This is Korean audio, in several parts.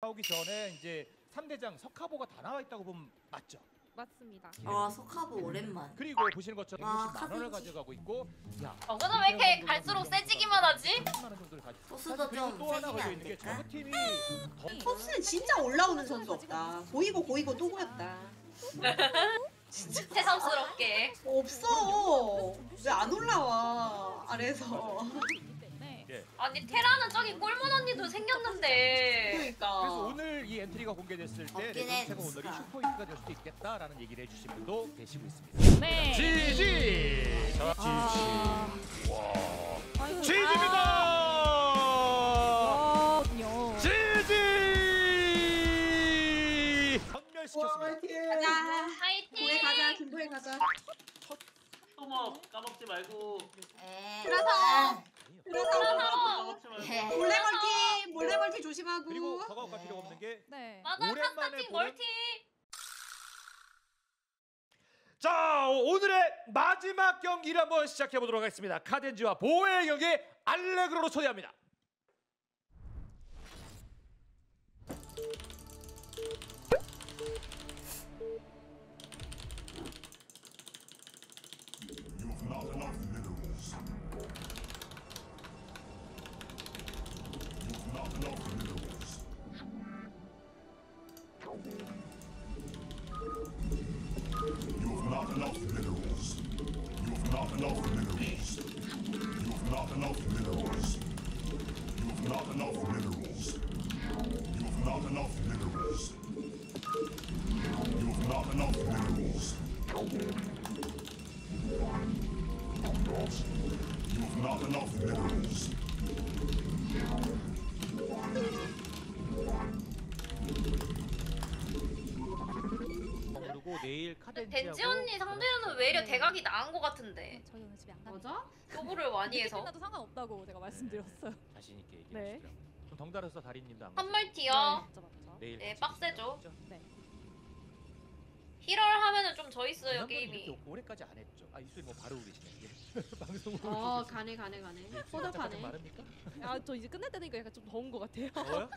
나오기 전에 이제 3대장 석하보가 다 나와 있다고 보면 맞죠? 맞습니다. 아 석하보 오랜만. 그리고 보시는 것처럼 와, 160만 원을 카드지. 가져가고 있고 야 저거는 왜 이렇게 갈수록 세지기만 하지? 10만 원 정도를 가지고 토스도 그리고 좀 또 하나 세지면 걸려 안 있는 게 될까? 저그 팀이 더 토스는 진짜 올라오는 선수 없다. 보이고 또 보였다. 진짜 새삼스럽게. 없어. 왜 안 올라와 아래서. 아니 테라는 저기 꿀문 언니도 생겼는데. 그래서 그러니까. 오늘 이 엔트리가 공개됐을 때 없긴 해, 레전드가 오늘이 토스가. 슈퍼히트가 될 수도 있겠다라는 얘기를 해주신 분도 계시고 있습니다. 네. 지지! 자, 아. 지지! 와, 아이고, 지지입니다! 지지! 선멸시켰습니다. 가자. 화이팅! 보혜 가자. 김보혜 가자. 또뭐 까먹지 말고. 그래서. 그래서 까먹지 말고. 몰래 멀티 조심하고. 그리고 더 가갈 필요가 없는 게 네. 맞아 오랜만에 카스타팅 보는- 멀티. 자, 오늘의 마지막 경기를 한번 시작해 보도록 하겠습니다. 카덴지와 보의 경기 알레그로로 초대합니다. 그리고 내일 카덴지하고 덴지 언니 상대로는 외려 대각이 나은 것 같은데. 저희 오늘 집에 안 갑니다. 맞아? 쇼부를 많이 해서. 나도 상관없다고 제가 말씀드렸어요. 자신 있게 네. 얘기하시더라고요. 그럼 덩달아서 다리님도 안 한 가세요? 멀티요. 맞죠, 맞죠. 내일 네, 같이 빡세죠. 보시죠. 네. 힐을 하면은 좀 져 있어요 지난번에 게임이. 이렇게 오래까지 안 했죠. 아, 이소리 뭐 바로 우리시네. 이게. 방송으로. 어 가네. 호답하네. 많습니까? 아, 저 이제 끝날 때 되니까 약간 좀 더운 것 같아요. 더워요?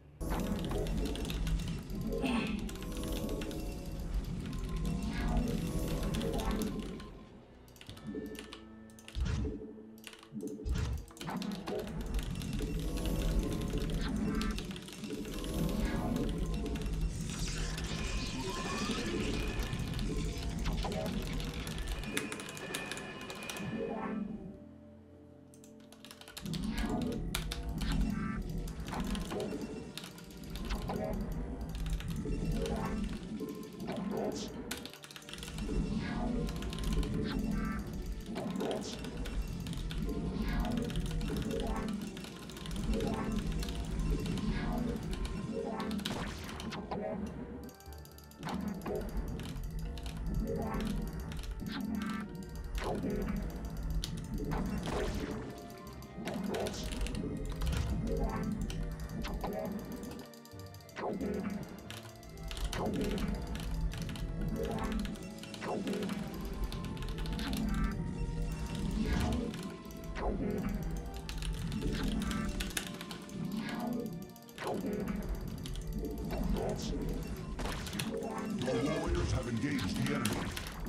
Your warriors have engaged the enemy.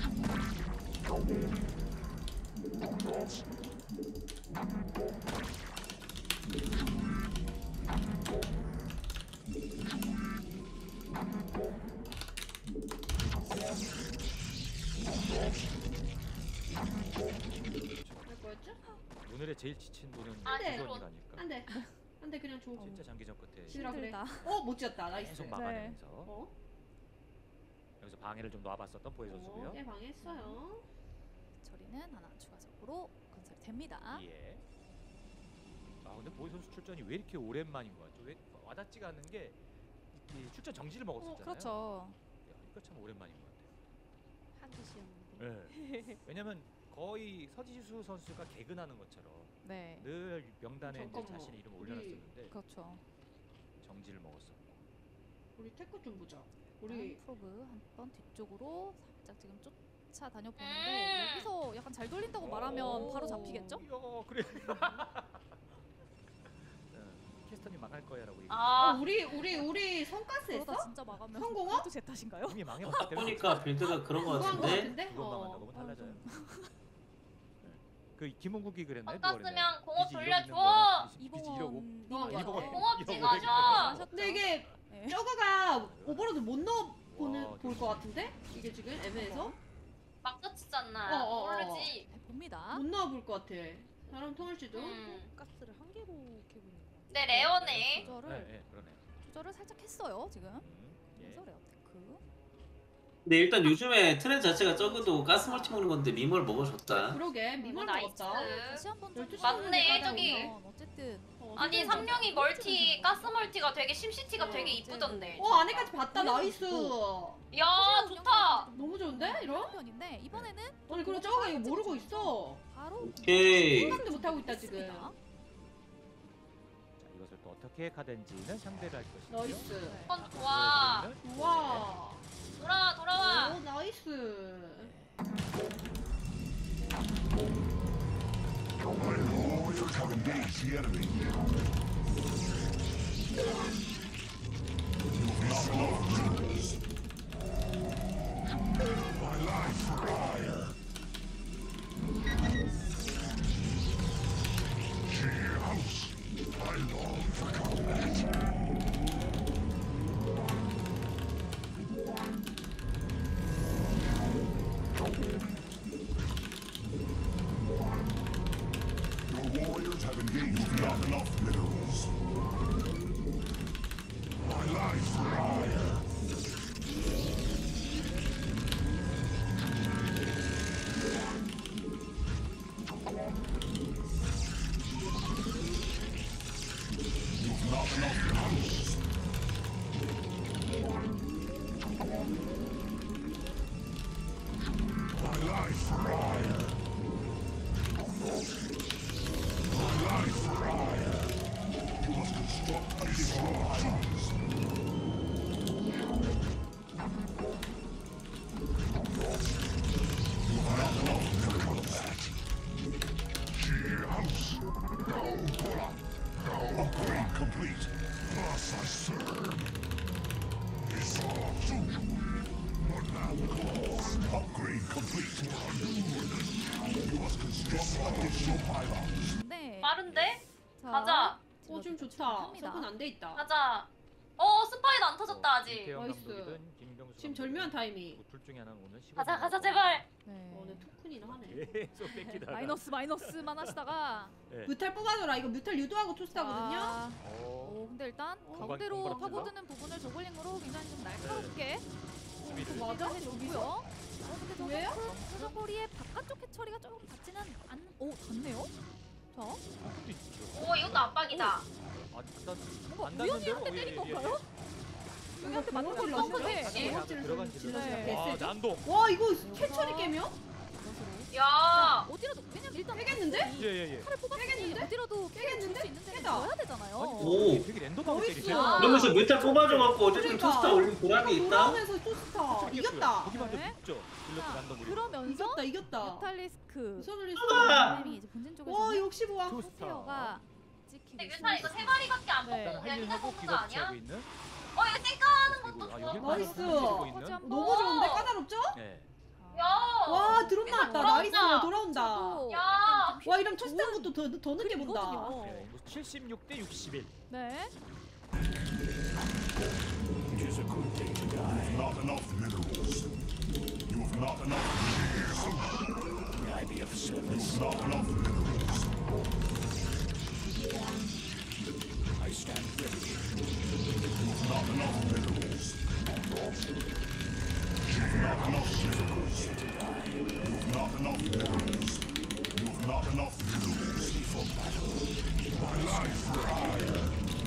뭐였죠? 오늘의 제일 지친 분은 아, 네. 이소언니가 아닐까. 안돼 그냥 줘. 진짜 장기전 끝에 지라 그래. 힘들다. 못 지었다. 나이스. 계속 막아내면서 어? 여기서 방해를 좀 놔봤었던 보혜 선수고요. 네 방했어요. 처리는 하나 추가적으로 건설됩니다. 예. 아 근데 보혜 선수 출전이 왜 이렇게 오랜만인 것 같죠? 왜 와닿지가 않는 게 이 출전 정지를 먹었었잖아요. 그렇죠. 야, 이거 참 오랜만인 것 같아요. 한두 시였는데. 네. 왜냐면 거의 서지수 선수가 개근하는 것처럼 네. 늘 명단에 이제 잠깐만. 자신의 이름을 우리- 올려놨었는데 그렇죠. 정지를 먹었었고. 우리 태클 좀 보자. 우리 우리 프로브 한 번 뒤쪽으로 살짝 지금 쫓아다녀 보는데 여기서 약간 잘 돌린다고 말하면 바로 잡히겠죠? 이야, 그래. 네, 캐스터님 망할 거야라고 얘기. 아 우리 성가스 그러다 했어? 진짜 막으면 성공어? 그것도 제 탓인가요? 이미 딱 망해봤기 때문에. 보니까 빌드가 그런 거 그거 한거 같은데. 같은데? 그것만 한다. 너무 달라져요. 그 김홍국이 그랬나요? 누가 그랬나요? 깎았으면 공업 빚이 돌려줘. 1억 있는 거랑 빚이 이봉원 이러고. 님이요. 이봉원. 공업지 이봉원. 가져. 근데 이게 네. 저거가 오버로드 못 넣어 와, 볼것 같은데? 이게 지금 애매해서? 막 끝이잖아. 모르지. 봅니다. 못 넣어 볼 것 같아. 사람 통일지도. 가스를 한 개로 캐고 있는 거. 네 레어네. 조절을 네, 그러네. 조절을 살짝 했어요 지금. 예. 그래서 레어테크. 근데 일단 요즘에 트렌드 자체가 적어도 가스 멀티 먹는 건데 미몰 먹어줬다. 그러게 미몰 나이스. 먹었다. 다시 한번 12시 맞네, 정도에 저기. 까다로우면 어쨌든 아니 삼룡이 멀티 가스 멀티가 되게 심시티가 되게 이쁘던데. 안에까지 봤다. 나이스. 야 좋다. 너무 좋은데? 이런? 편인데 이번에는 아니 그리고 저거가 이거 모르고 있어. 바로 오케이. 생각도 못 하고 있다 지금. 했습니다. 자, 이것을 또 어떻게 카덴지는 상대를 할 것인지. 나이스. 네. 좋아. 와. 돌아와. 오 나이스. My warriors have engaged the enemy. You've not enough minerals. My life fire. Sheer house. I long for combat. Your warriors have engaged not enough minerals. My life fire. You've not enough house. My life fire. My life fire. You must construct a strongholds. You have not enough for combat. Sheer house. No pull-up. No upgrade complete. Thus I serve. It's all Suju. One claws. Upgrade complete. You must construct additional pylons. 네. 빠른데? 자, 가자. 지금 좋다. 합니다. 서픈 안돼 있다. 가자. 스파이도 안 터졌다 아직. 김태형 나이스. 감독이든 김병수 지금 감독이든 절묘한 타이밍. 뭐둘 중에 하나는 오늘 가자 제발. 네. 내 토큰이나 하네. 계속 뺏기다가. 마이너스만 하시다가 네. 뮤탈 뽑아줘라. 이거 뮤탈 유도하고 투스타거든요. 자, 어, 근데 일단 공방- 가운데로 공방 파고드는 부분을 저글링으로 굉장히 좀 날카롭게 수비를. 맞아? 해주고요. 근데 왜요? 저거리의 바깥쪽 해처리가 조금 닿지는 않는. 오, 닿네요. 자, 수비 있죠. 오 이것도 압박이다. 아, 일단 뭔가 안 닿는 대로 우연히한테 때린 예, 예, 예. 건가요? 여기한테 맞는 공업을 건 넣었어요? 건데. 가장 공업질을 들어간 질러 질러. 네. 아, 베스트. 난동. 와 이거 캐처리 깨며? 야. 어디라도 왜냐면 일단 깨겠는데? 예예예. 칼을 뽑았으니 깨겠는데? 어디라도 깨겠는데? 수 있는 데는 깨다. 넣어야 되잖아요. 오. 되게 랜덤하게 나이스. 때리세요. 아. 그러면서 뮤탈 뽑아줘갖고 어쨌든 그러니까. 투스타 올린 보람이 있다. 돌아오면서 투스타 이겼다. 거기만 네. 좀 있죠. 딜러스 랜덤으로. 그러면서 이겼다. 뮤탈리스크 손을리스. 타이밍이 이제 본진 쪽에서 와 65. 코세어가 찍히고 근데 뮤탈 이거 세 마리밖에 안 네. 먹고 그냥 한일 희나 하고 뽑는 거 귀가 아니야? 하고 있는. 이거 쌩까하는 그리고 것도 아 좋아. 여기 나이스. 고 있는. 퍼지 한번. 너무 좋은데 까다롭죠? 예. 야. 와 드론 나왔다. 돌아온다. 나이스 돌아온다. 야. 와 이러면 투스타부터 더 늦게 본다. 예. 76대 61. 네. It is a good day to die. You've not enough minerals. You've not enough minerals. May I be of service? You've not enough minerals. I stand ready. You've not enough minerals. You've not enough minerals. You've not enough minerals. You've not enough minerals. Ready for battle. My life fire.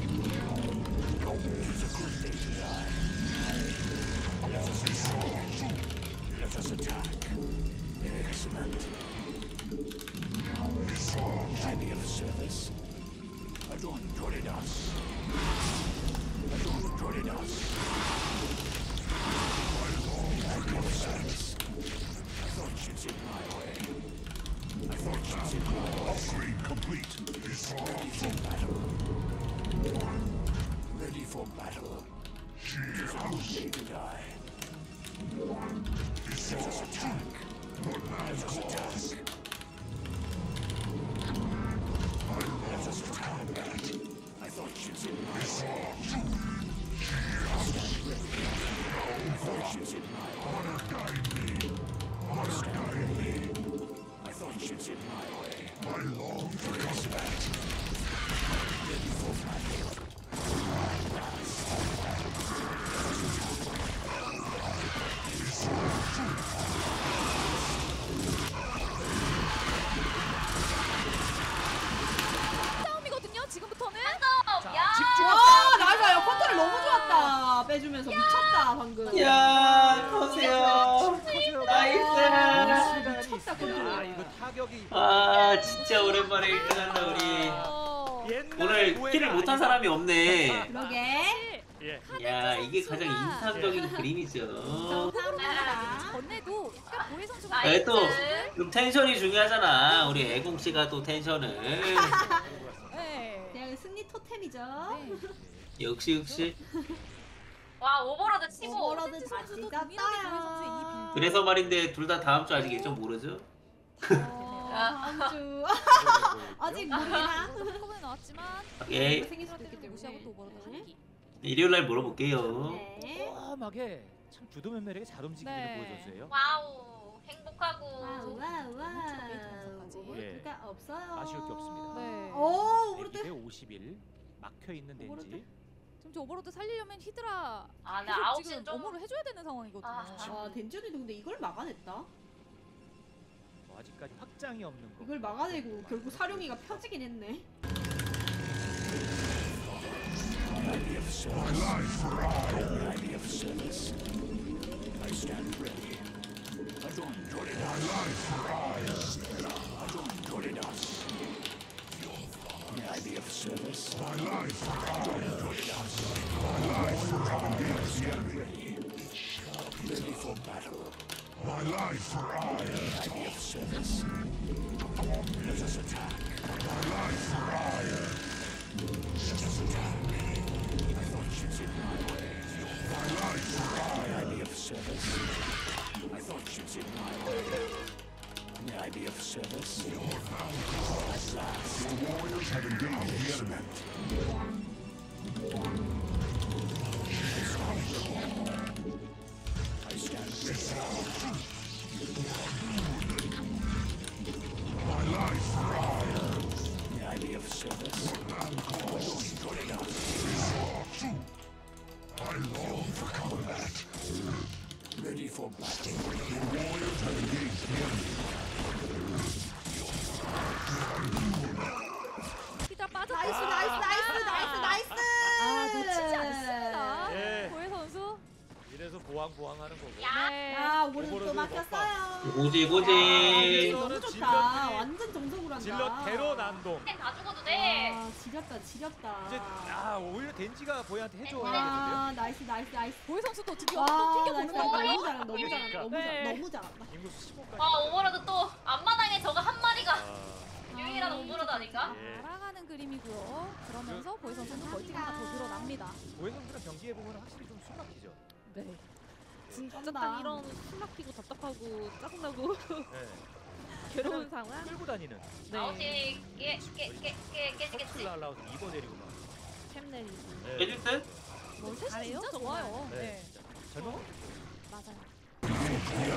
It is a good day to die. Let us be strong. Let us attack. Excellent. Be strong. I be of service. Adon Doridas. Adon Doridas. I be of service. I thought you'd in my way. I thought you'd in my way. Upgrade complete. Be strong. Ready for battle. 싸움이거든요. 지금부터는. 야. 와 나이스. 컨트롤 너무 좋았다. 빼주면서 미쳤다 방금. 야 커세요. 나이스. 미쳤다 컨트롤. 아 이거 타격이 아 진짜 오랜만에 1등한다 우리. 옛날 오늘 보혜가 킬을 못한 아니다. 사람이 없네. 그러게. 예. 야 이게 가장 인상적인 그림이죠. 감사합니다. 전에도 약간 보혜 선수가 아, 네, 또 나이스. 좀 텐션이 중요하잖아. 우리 애공 씨가 또 텐션을. 네. 그냥 승리 토템이죠. 네. 역시. 와 오버로드 치고. 오버로드 렌즈 다 선수도 찍었다. 동일하게 보혜 선수의 이 빌드. 그래서 말인데 둘 다 다음 주 아직 일정 모르죠? 다음 주 아직 모르나? 한꺼번에 나왔지만 오케이. 생일 수도 있기 때문에 무시하고 또 오버로드 하기. 일요일 날 물어볼게요. 네. 꼼꼼하게 참 주도면밀하게 잘 움직이는 네. 보혜 선수예요. 와우 행복하고. 와우. 예. 그가 없어요. 아쉬울 게 없습니다. 네. 오, 오버로드. 대 51 막혀 있는 오버로드. 덴지. 지금 저 오버로드 살리려면 히드라 아, 근데 계속 9시는 지금 좀. 어무를 해줘야 되는 상황이거든요. 아, 덴지언이도 근데 이걸 막아냈다. 뭐 아직까지 확장이 없는 거. 이걸 막아내고 결국 사룡이가 펴지긴 했네. 히드라 빠졌다. 나이스. 아 놓치지 않습니다. 예. 보혜 선수. 이래서 보항하는 거고. 야. 네. 아, 오버로드 또 오버로드 막혔어요. 고지. 아, 너무 질럿은 좋다. 질럿들이 완전 정석으로 한다. 질럿 대로 난동. 다 죽어도 돼. 아, 지렸다. 이제 오히려 덴지가 보혜한테 해줘야 되겠는데요. 아, 나이스. 보혜 선수도 드디어 와, 한번 나이스. 튀겨보는 너무 거예요. 잘한다. 네. 너무 잘한다. 인구수 15까지. 와 오버로드 또 앞마당에 저거 한 마리가 아, 유일한 오버로드 아닌가? 예. 날아가는 그림이고요. 그러면서 보혜 선수는 멀티가 하나 더 늘어납니다. 보혜 선수랑 경기해 보면 확실히 좀 숨막히죠. 네. 진짜 쩐다. 딱 이런 숨 막히고 답답하고 짜증나고 네. 괴로운 상황. 끌고 다니는. 네. 9시 깨지겠지. 턱줄 날라와서 입어 내리고 막. 템 내리고. 네. 깨질 듯? 뭐 셋이 진짜 좋아요. 네. 네. 진짜. 설마? 맞아요.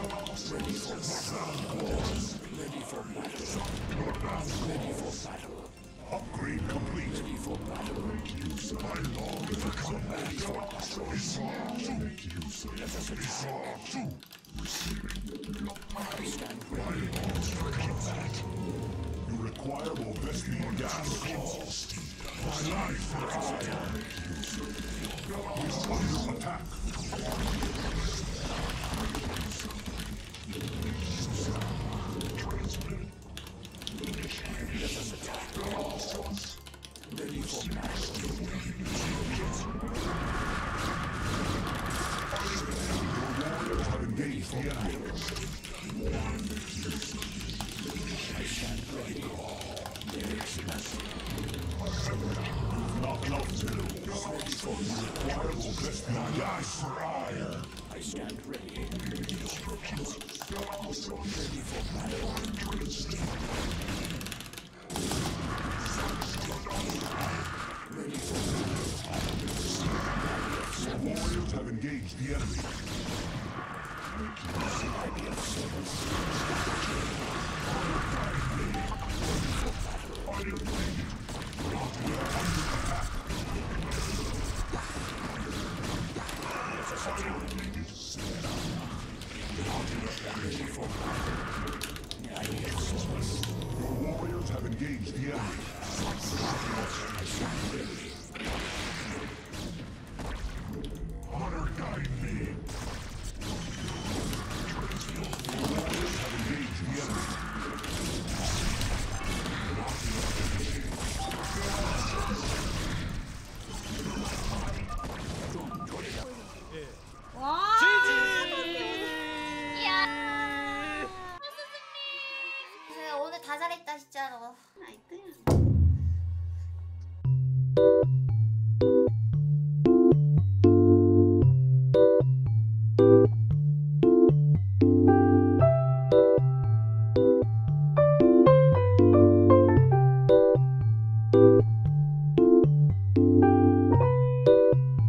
Upgrade complete. Ready for battle. Use my long combat. Make use of it. Receiving. I stand ready. You require more Vespene gas cost. My life is under attack. Ready for battle. Warriors have engaged the enemy. I stand ready. Not enough to do. You require more Vespene gas for ire. I stand ready. Ready for battle. Warriors have engaged the enemy. Your warriors have engaged the enemy. Honor guide me. Your warriors have engaged the enemy. 와. 이야. 오늘 다 잘했다 진짜로. 나이스.